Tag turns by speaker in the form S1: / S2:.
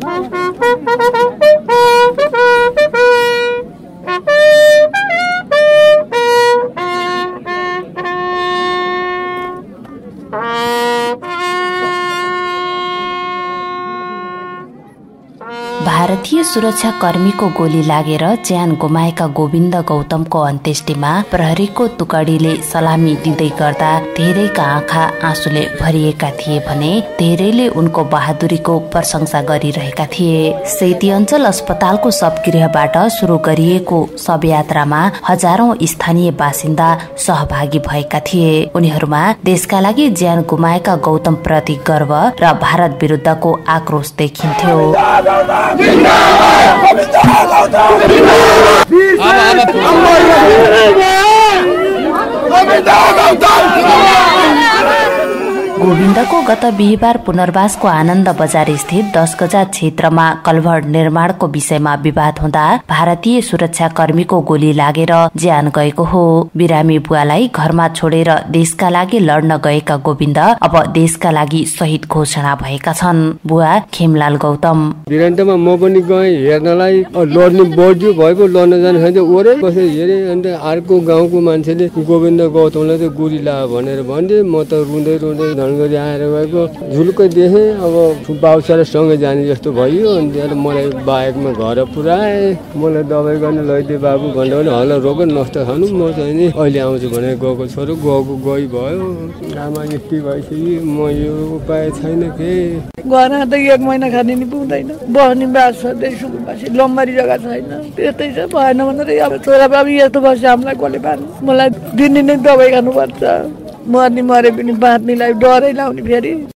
S1: भारतीय सुरक्षा कर्मीको गोली लागेर ज्यान गुमाएका गोविन्द गौतमको अन्त्येष्टिमा प्रहरीको टुकडीले सलामी दिँदै गर्दा धेरैका आँखा आँसुले भरिएका थिए भने धेरैले उनको बहादुरीको प्रशंसा गरिरहेका थिए। सेती अञ्चल अस्पतालको शवगृहबाट सुरु गरिएको शवयात्रामा हजारौं स्थानीय बासिन्दा सहभागी भएका थिए। उनीहरूमा देशका लागि ज्यान गुमाएका गौतम प्रति गर्व र भारत विरुद्धको आक्रोश देखिन्थ्यो। गोविन्दको गत बिहिबार पुनर्वासको आनन्द बजार स्थित 10 गजा क्षेत्रमा कल्भर्ट निर्माणको विषयमा विवाद हुँदा भारतीय सुरक्षा कर्मीको गोली लागेर ज्यान गएको हो। बिरामी बुवालाई घरमा छोडेर देशका लागि लड्न गएका गोविन्द अब देशका लागि शहीद घोषणा भएका छन्। बुवा खेमलाल गौतम
S2: भिरन्तमा म पनि गएँ हेर्नलाई, लड्ने बज्यो भएको लड्न जानु खान्छ ओरे कसै हेरे अन्त अर्को गाउँको मान्छेले गोविन्द गौतमलाई चाहिँ गोली लाग्यो भनेर भन्थे। म त रुँदै रुँदै गरी आएर गएको झुलुकै देखेँ। अब बाबुसँग जाने जस्तो भयो। अनि मलाई बाइकमा घर पुऱ्याए, मलाई दबाई गर्न लैदिए बाबु भन्दा पनि हल्ला रोग नष्ट खानु, म चाहिँ नि अहिले आउँछु भनेर गएको छोरो गई भयो। आमा यति भइसक्यो, म यो उपाय छैन के
S3: घर त 1 महिना खाने नि पुग्दैन, बस्ने बास सुकुम्बासी लम्बरी जग्गा छैन, त्यस्तै छ। भएन भनेर अब छोरा बाबु यस्तो बस्छ, हामीलाई कसले पार्नु? मलाई दिनदिनै दबाई खानुपर्छ, मर्ने मरे पनि बाँच्नेलाई डरै लाउने फेरि।